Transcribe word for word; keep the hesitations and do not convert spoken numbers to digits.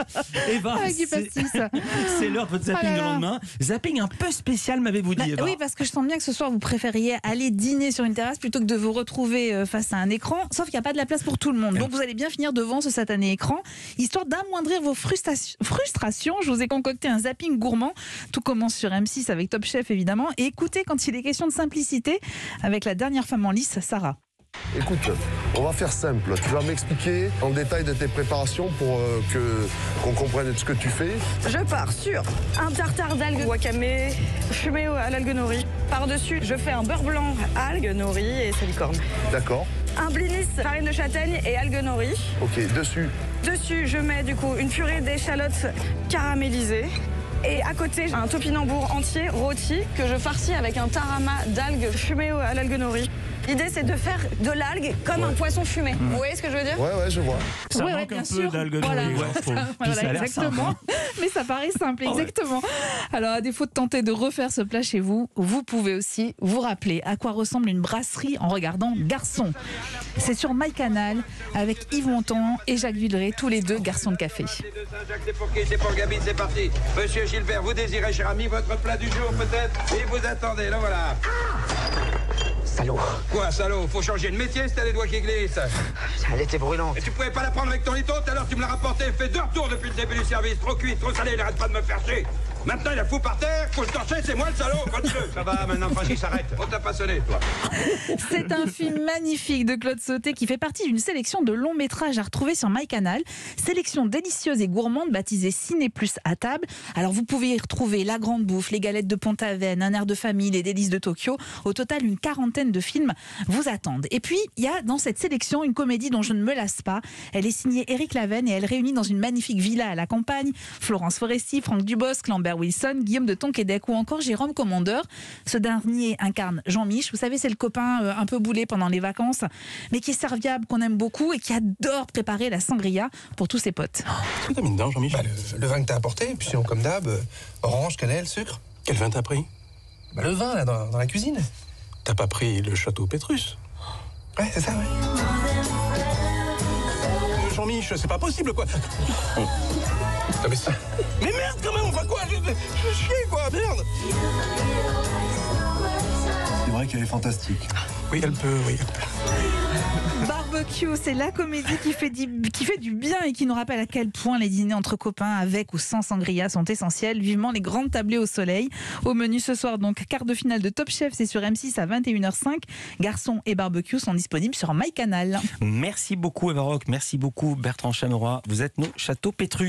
Eva, Avec du c'est pastis. c'est l'heure de votre zapping Oh là de là. lendemain. Zapping un peu spécial, m'avez-vous dit, Bah, Eva? oui, parce que je sens bien que ce soir, vous préfériez aller dîner sur une terrasse plutôt que de vous retrouver euh, face à un écran. Sauf qu'il n'y a pas de la place pour tout le monde. Donc vous allez bien finir devant ce satané écran. Histoire d'amoindrir vos frustration- frustrations, je vous ai concocté un zapping gourmand. Tout commence sur M six avec Top Chef, évidemment. Et écoutez quand il est question de simplicité avec la dernière femme en lice, Sarah. Écoute, on va faire simple. Tu vas m'expliquer en détail de tes préparations pour euh, que qu'on comprenne ce que tu fais. Je pars sur un tartare d'algues wakame fumé à l'algue nori. Par-dessus, je fais un beurre blanc, algues, nori et salicorne. D'accord. Un blinis, farine de châtaigne et algues nori. Ok, dessus. Dessus, je mets du coup une purée d'échalotes caramélisées. Et à côté, j'ai un topinambour entier rôti que je farcis avec un tarama d'algues fumées à l'algue nori. L'idée, c'est de faire de l'algue comme Ouais. un poisson fumé. Vous voyez ce que je veux dire? Ouais, ouais, je vois. Ça Ouais, ouais, manque bien un peu sûr. d'algues Voilà. nori, ouais, je trouve. Puis Voilà, ça a l'air simple, exactement. hein. Mais ça paraît simple, Ah ouais. exactement. Alors, à défaut de tenter de refaire ce plat chez vous, vous pouvez aussi vous rappeler à quoi ressemble une brasserie en regardant Garçon. C'est sur MyCanal avec Yves Montand et Jacques Villeray, tous les deux garçons de café. Les deux Saint-Jacques, c'est pour qui? C'est pour Gabi, c'est parti. Monsieur Gilbert, vous désirez, cher ami, votre plat du jour peut-être? Et vous attendez, là voilà. Salaud. Quoi, salaud? Faut changer de métier si t'as les doigts qui glissent. Elle était brûlante. Et tu pouvais pas la prendre avec ton lito? Tout à l'heure, tu me l'as rapporté. Fait deux retours depuis le début du service. Trop cuit, trop salé, il arrête pas de me faire chier. Maintenant, il a fou par terre. Faut le torcher, c'est moi le salaud. Continue. Ça va, maintenant, Francis, s'arrête. On t'a pas sonné, toi. C'est un film magnifique de Claude Sauté qui fait partie d'une sélection de longs métrages à retrouver sur MyCanal. Sélection délicieuse et gourmande baptisée Ciné Plus à table. Alors vous pouvez y retrouver La Grande Bouffe, Les Galettes de Pont-Aven, Un air de famille, Les Délices de Tokyo. Au total, une quarantaine de films vous attendent. Et puis, il y a dans cette sélection une comédie dont je ne me lasse pas. Elle est signée Éric Laven et elle réunit dans une magnifique villa à la campagne Florence Foresti, Franck Dubosc, Lambert Wilson, Guillaume de Tonquédec ou encore Jérôme Commandeur. Ce dernier incarne Jean-Mich. Vous savez, c'est le copain euh, un peu boulé pendant les vacances, mais qui est serviable, qu'on aime beaucoup et qui adore préparer la sangria pour tous ses potes. Qu'est-ce que t'as mis dedans, Jean-Michel? Bah, le, le vin que t'as apporté, puis sinon, comme d'hab, euh, orange, cannelle, sucre. Quel vin t'as pris? Bah, le vin, là, dans, dans la cuisine. T'as pas pris le château Pétrus? Ouais, c'est ça, ouais. Euh, Jean-Mich, c'est pas possible, quoi. Non, mais ça... Mais merde, quand même, on va quoi? Je, je, je chier, quoi, merde. C'est vrai qu'elle est fantastique. Oui, elle peut, oui, elle peut. Barbecue, c'est la comédie qui fait, du, qui fait du bien et qui nous rappelle à quel point les dîners entre copains avec ou sans sangria sont essentiels. Vivement les grandes tablées au soleil. Au menu ce soir, donc, quart de finale de Top Chef, c'est sur M six à vingt et une heures cinq. Garçon et barbecue sont disponibles sur MyCanal. Merci beaucoup, Eva Rock. Merci beaucoup, Bertrand Chameroy. Vous êtes nos châteaux Pétrus.